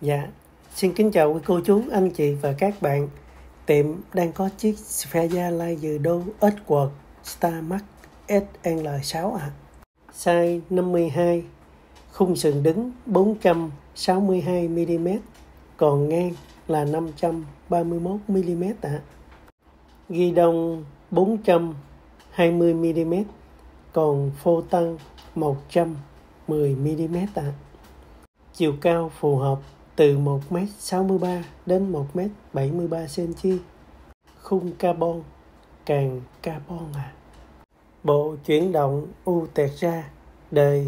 Dạ, xin kính chào quý cô chú, anh chị và các bạn. Tiệm đang có chiếc Xperia Laser Duo Edward Star Max SL6 ạ. Size 52, khung sườn đứng 462mm, còn ngang là 531mm ạ. Ghi đông 420mm, còn phô tăng 110mm ạ. Chiều cao phù hợp từ 1m63 đến 1m73cm. Khung carbon, càng carbon ạ. Bộ chuyển động Ultegra đời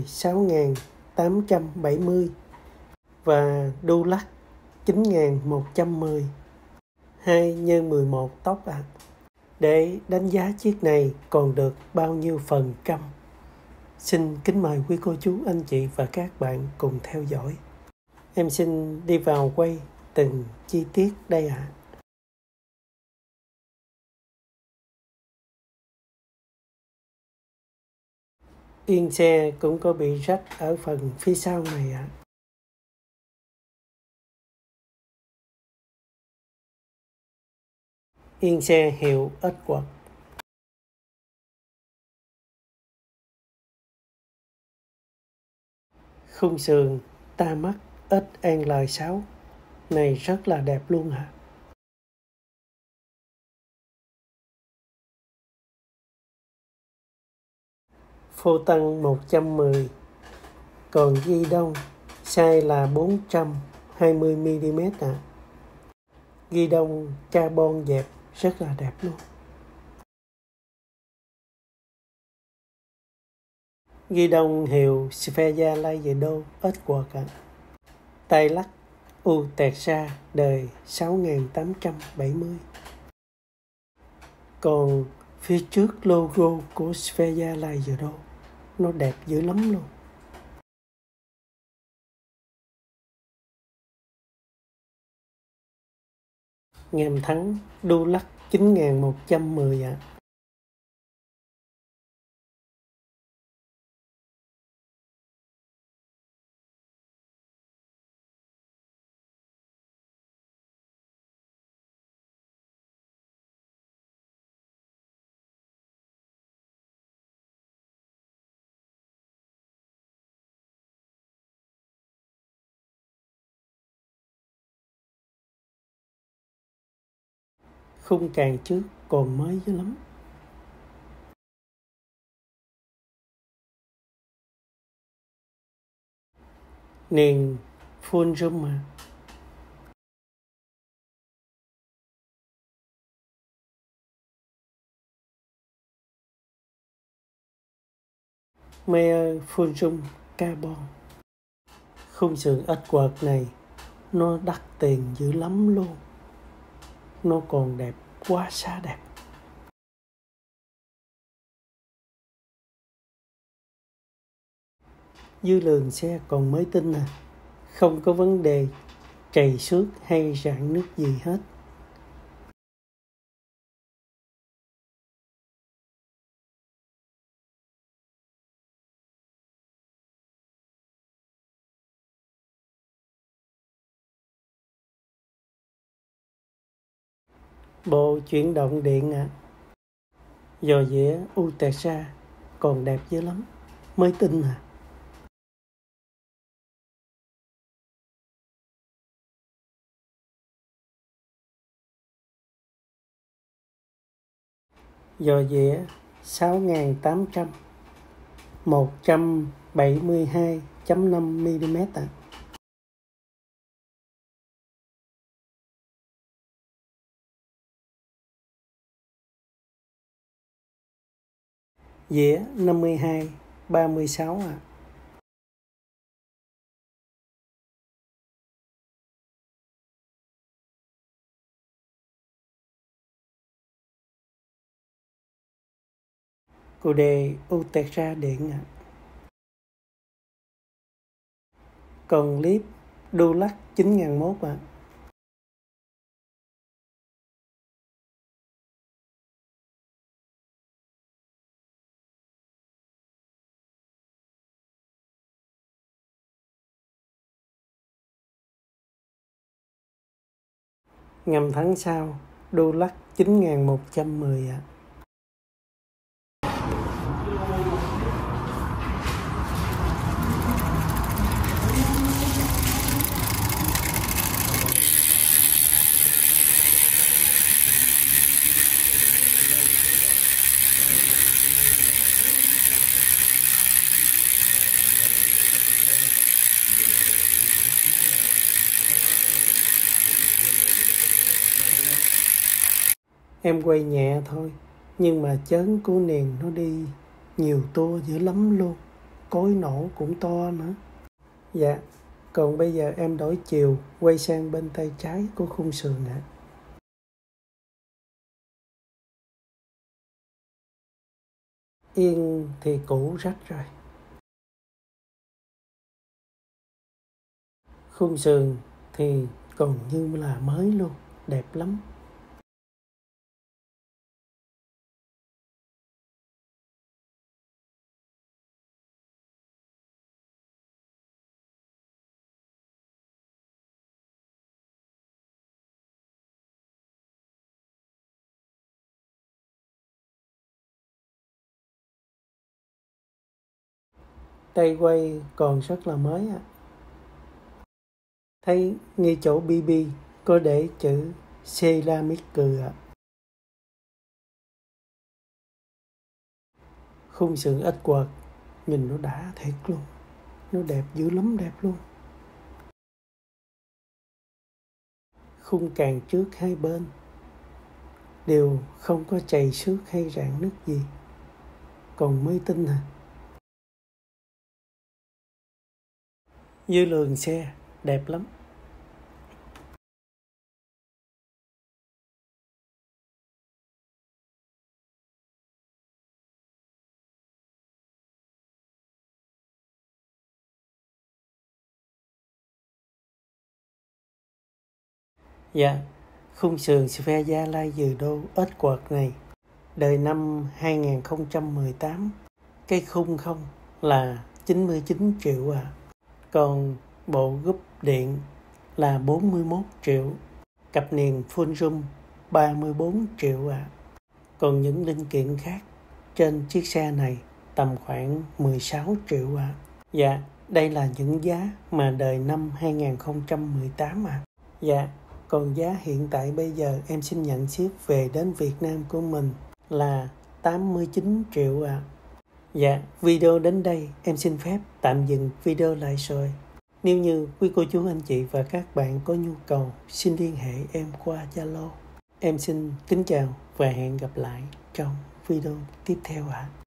6870 và Dulac 9110 2x11 tốc ạ. Để đánh giá chiếc này còn được bao nhiêu phần trăm? Xin kính mời quý cô chú, anh chị và các bạn cùng theo dõi. Em xin đi vào quay từng chi tiết đây ạ. Yên xe cũng có bị rách ở phần phía sau này ạ. Yên xe hiệu Edward. Khung sườn Tamax SL6 này rất là đẹp luôn ạ. Phô tăng 110, còn ghi đông size là 420mm ạ. Ghi đông carbon dẹp rất là đẹp luôn. Ghi đông hiệu Xperia Laser Duo Edward ạ. Tay lắc Ultegra đời 6870. Còn phía trước logo của Xperia Laser Duo nó đẹp dữ lắm luôn. Ngàm thắng Dulac 9110 ạ. Khung càng trước còn mới dữ lắm. Niền full zoom ạ. Meyer full zoom carbon. Khung sườn Edward này nó đắt tiền dữ lắm luôn. Nó còn đẹp quá xa đẹp. Dư lượng xe còn mới tinh à. Không có vấn đề trầy xước hay rạn nứt gì hết. Bộ chuyển động điện ạ. Giò dĩa Ultegra còn đẹp dữ lắm. Mới tinh à. Giò dĩa 6800 172.5mm ạ. Dĩa 52 36 ạ. Cụ đề Ultegra điện ạ. Còn clip Dulac 9001 ạ. Ngầm tháng sau, đô lắc 9.110 ạ. Em quay nhẹ thôi, nhưng mà chớn của niền nó đi nhiều tua dữ lắm luôn. Cối nổ cũng to nữa. Dạ, còn bây giờ em đổi chiều, quay sang bên tay trái của khung sườn ạ. Yên thì cũ rách rồi. Khung sườn thì còn như là mới luôn, đẹp lắm. Tay quay còn rất là mới ạ. Thấy ngay chỗ BB có để chữ ceramic cười ạ. Khung sườn ít quật, nhìn nó đã thiệt luôn. Nó đẹp dữ lắm, đẹp luôn. Khung càng trước hai bên đều không có chày xước hay rạn nứt gì. Còn mới tinh à. Dưới lường xe đẹp lắm. Dạ, khung sườn Sphere Gia Lai Dừ Đô ít quật này đời năm 2018. Cái khung không là 99 triệu à. Còn bộ gúp điện là 41 triệu. Cặp niền full room 34 triệu à. Còn những linh kiện khác trên chiếc xe này tầm khoảng 16 triệu à. Dạ, đây là những giá mà đời năm 2018 à. Dạ, còn giá hiện tại bây giờ em xin nhận ship về đến Việt Nam của mình là 89 triệu à. Dạ, video đến đây em xin phép tạm dừng video lại rồi. Nếu như quý cô chú anh chị và các bạn có nhu cầu xin liên hệ em qua Zalo. Em xin kính chào và hẹn gặp lại trong video tiếp theo ạ.